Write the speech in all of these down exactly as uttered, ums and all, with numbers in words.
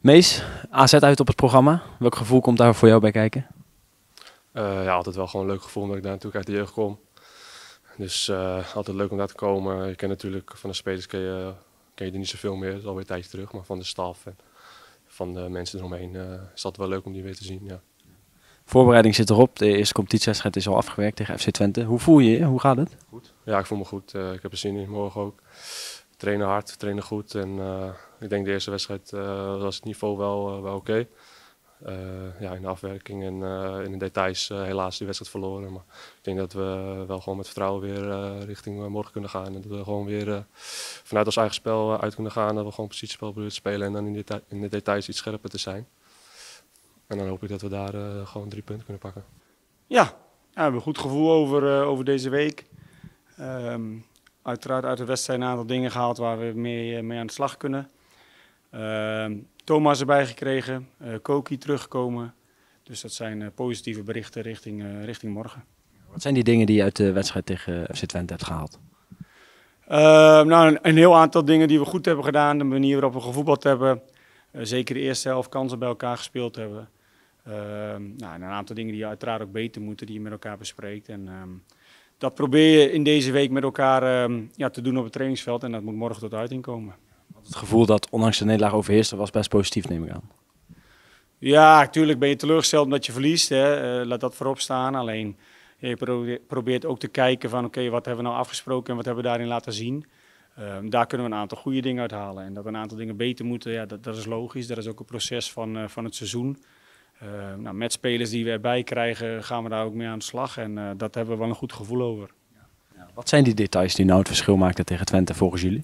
Mees, A Z uit op het programma. Welk gevoel komt daar voor jou bij kijken? Uh, ja, altijd wel gewoon een leuk gevoel omdat ik daar natuurlijk uit de jeugd kom. Dus uh, altijd leuk om daar te komen. Je kent natuurlijk van de spelers ken je, ken je er niet zoveel meer, dat is alweer een tijdje terug. Maar van de staf en van de mensen eromheen uh, is het altijd wel leuk om die weer te zien. Ja. Voorbereiding zit erop. De eerste competitiewedstrijd is al afgewerkt tegen F C Twente. Hoe voel je je? Hoe gaat het? Goed. Ja, ik voel me goed. Uh, ik heb er zin in morgen ook. We trainen hard, we trainen goed. En uh, ik denk de eerste wedstrijd uh, was het niveau wel, uh, wel oké. Okay. Uh, ja, in de afwerking en uh, in de details uh, helaas die wedstrijd verloren. Maar ik denk dat we wel gewoon met vertrouwen weer uh, richting uh, morgen kunnen gaan. En dat we gewoon weer uh, vanuit ons eigen spel uh, uit kunnen gaan. Dat we gewoon positiespel proberen te spelen en dan in de, in de details iets scherper te zijn. En dan hoop ik dat we daar uh, gewoon drie punten kunnen pakken. Ja, ja we hebben een goed gevoel over, uh, over deze week. Um, uiteraard uit de wedstrijd een aantal dingen gehaald waar we mee, mee aan de slag kunnen. Uh, Thomas erbij gekregen, uh, Koki teruggekomen. Dus dat zijn uh, positieve berichten richting, uh, richting morgen. Wat zijn die dingen die je uit de wedstrijd tegen F C Twente hebt gehaald? Uh, nou, een, een heel aantal dingen die we goed hebben gedaan. De manier waarop we gevoetbald hebben. Uh, zeker de eerste helft kansen bij elkaar gespeeld hebben. Uh, nou, een aantal dingen die je uiteraard ook beter moeten, die je met elkaar bespreekt. En, um, dat probeer je in deze week met elkaar um, ja, te doen op het trainingsveld. En dat moet morgen tot uiting komen. Het gevoel dat ondanks de nederlaag overheerste was best positief, neem ik aan. Ja, natuurlijk ben je teleurgesteld omdat je verliest. Hè. Uh, laat dat voorop staan. Alleen je probeert ook te kijken van oké, okay, wat hebben we nou afgesproken en wat hebben we daarin laten zien. Uh, daar kunnen we een aantal goede dingen uithalen. En dat een aantal dingen beter moeten, ja, dat, dat is logisch. Dat is ook een proces van, uh, van het seizoen. Uh, nou, met spelers die we erbij krijgen gaan we daar ook mee aan de slag. En uh, dat hebben we wel een goed gevoel over. Ja, wat zijn die details die nou het verschil maakten tegen Twente volgens jullie?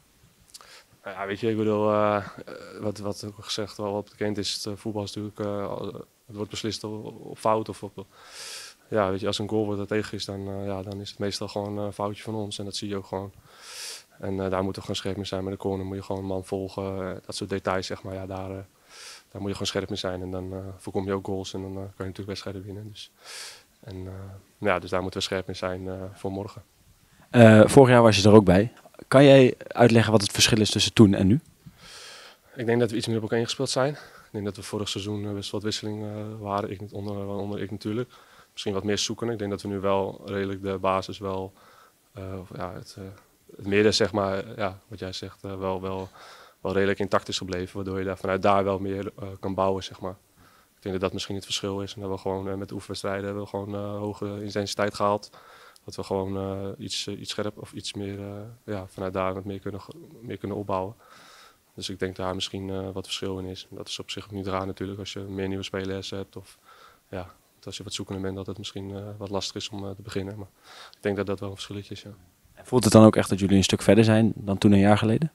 Ja, weet je, ik bedoel, uh, wat, wat ook gezegd wel wat bekend is, het uh, voetbal is natuurlijk, uh, het wordt beslist op, op fout of op, ja, weet je, als een goal wordt er tegen is, dan, uh, ja, dan is het meestal gewoon een foutje van ons en dat zie je ook gewoon. En uh, daar moeten we gewoon scherp mee zijn. Met de corner moet je gewoon een man volgen, uh, dat soort details, zeg maar, ja, daar, uh, daar moet je gewoon scherp mee zijn en dan uh, voorkom je ook goals en dan uh, kan je natuurlijk wedstrijden winnen. Dus, en, uh, ja, dus daar moeten we scherp mee zijn uh, voor morgen. Uh, vorig jaar was je er ook bij. Kan jij uitleggen wat het verschil is tussen toen en nu? Ik denk dat we iets meer op elkaar ingespeeld zijn. Ik denk dat we vorig seizoen best wat wisselingen waren, ik, onder, onder ik natuurlijk. Misschien wat meer zoeken. Ik denk dat we nu wel redelijk de basis wel, uh, ja, het, uh, het midden zeg maar, ja, wat jij zegt, uh, wel, wel, wel redelijk intact is gebleven. Waardoor je daar, vanuit daar wel meer uh, kan bouwen, zeg maar. Ik denk dat dat misschien het verschil is. En dat we gewoon uh, met de oefenwedstrijden hebben we gewoon uh, hoge intensiteit gehaald. Dat we gewoon uh, iets, uh, iets scherp of iets meer uh, ja, vanuit daar wat meer kunnen, meer kunnen opbouwen. Dus ik denk daar misschien uh, wat verschil in is. Dat is op zich ook niet raar natuurlijk als je meer nieuwe spelers hebt. Of ja, als je wat zoekender bent dat het misschien uh, wat lastig is om uh, te beginnen. Maar ik denk dat dat wel een verschilletje is, ja. Voelt het dan ook echt dat jullie een stuk verder zijn dan toen een jaar geleden?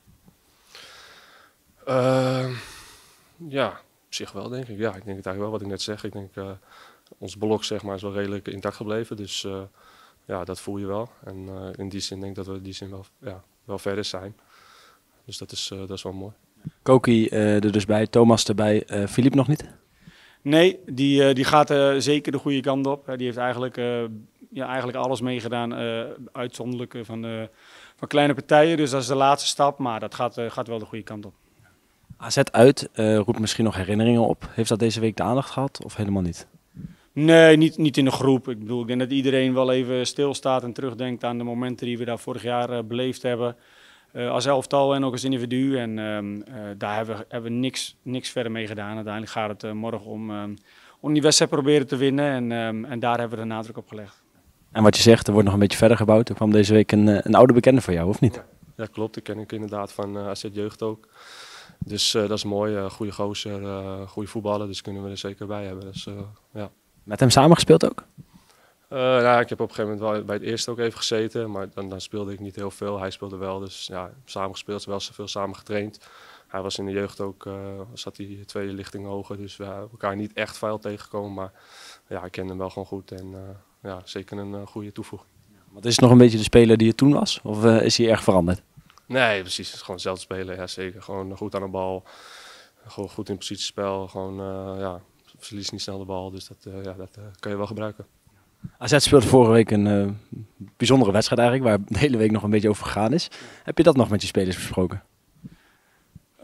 Uh, ja, op zich wel denk ik. Ja, ik denk het eigenlijk wel wat ik net zeg. Ik denk uh, ons blok zeg maar is wel redelijk intact gebleven. Dus uh, ja, dat voel je wel. En uh, in die zin denk ik dat we in die zin wel, ja, wel verder zijn. Dus dat is, uh, dat is wel mooi. Koki uh, er dus bij, Thomas erbij, uh, Philippe nog niet? Nee, die, uh, die gaat uh, zeker de goede kant op. Die heeft eigenlijk, uh, ja, eigenlijk alles meegedaan, uh, uitzonderlijk uh, van, uh, van kleine partijen. Dus dat is de laatste stap, maar dat gaat, uh, gaat wel de goede kant op. A Z uit uh, roept misschien nog herinneringen op. Heeft dat deze week de aandacht gehad of helemaal niet? Nee, niet, niet in de groep. Ik bedoel, ik denk dat iedereen wel even stilstaat en terugdenkt aan de momenten die we daar vorig jaar uh, beleefd hebben. Uh, als elftal en ook als individu. En um, uh, daar hebben we, hebben we niks, niks verder mee gedaan. Uiteindelijk gaat het uh, morgen om, um, om die wedstrijd proberen te winnen. En, um, en daar hebben we de nadruk op gelegd. En wat je zegt, er wordt nog een beetje verder gebouwd. Er kwam deze week een, een oude bekende van jou, of niet? Ja, ja klopt. Ik ken ik inderdaad van uh, A Z Jeugd ook. Dus uh, dat is mooi. Uh, goede gozer, uh, goede voetballer. Dus kunnen we er zeker bij hebben. Dus, uh, ja. Met hem samengespeeld ook? Uh, nou, ik heb op een gegeven moment wel bij het eerste ook even gezeten, maar dan, dan speelde ik niet heel veel. Hij speelde wel, dus ja, samen gespeeld, wel zoveel samen getraind. Hij was in de jeugd ook, uh, zat hij twee lichtingen hoger, dus we hebben elkaar niet echt veel tegengekomen. Maar ja, ik kende hem wel gewoon goed en uh, ja, zeker een uh, goede toevoeging. Want is het nog een beetje de speler die het toen was, of uh, is hij erg veranderd? Nee, precies. Het is gewoon hetzelfde spelen, ja zeker. Gewoon goed aan de bal, gewoon goed in positiespel, gewoon uh, ja, verlies niet snel de bal, dus dat, uh, ja, dat uh, kan je wel gebruiken. A Z speelde vorige week een uh, bijzondere wedstrijd eigenlijk, waar de hele week nog een beetje over gegaan is. Heb je dat nog met je spelers besproken? Uh,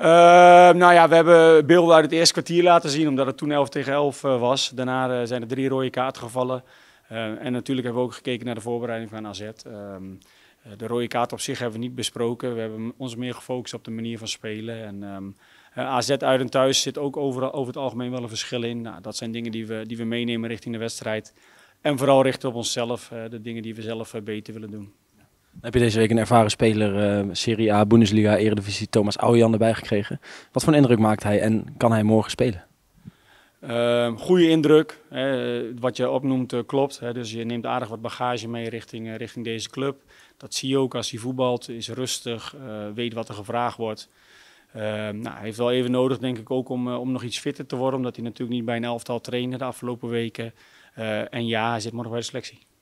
nou ja, we hebben beelden uit het eerste kwartier laten zien, omdat het toen elf tegen elf uh, was. Daarna uh, zijn er drie rode kaarten gevallen. Uh, en natuurlijk hebben we ook gekeken naar de voorbereiding van A Z. Um, de rode kaart op zich hebben we niet besproken. We hebben ons meer gefocust op de manier van spelen. En um, uh, A Z uit en thuis zit ook over, over het algemeen wel een verschil in. Nou, dat zijn dingen die we, die we meenemen richting de wedstrijd. En vooral richten op onszelf, uh, de dingen die we zelf uh, beter willen doen. Heb je deze week een ervaren speler, uh, Serie A, Bundesliga, Eredivisie, Thomas Ouwejan erbij gekregen? Wat voor een indruk maakt hij en kan hij morgen spelen? Uh, goede indruk. Hè. Wat je opnoemt uh, klopt. Hè. Dus je neemt aardig wat bagage mee richting, uh, richting deze club. Dat zie je ook als hij voetbalt. Is rustig, uh, weet wat er gevraagd wordt. Uh, nou, hij heeft wel even nodig, denk ik, ook om, uh, om nog iets fitter te worden. Omdat hij natuurlijk niet bij een elftal trainde de afgelopen weken. Uh, en ja, hij zit morgen bij de selectie.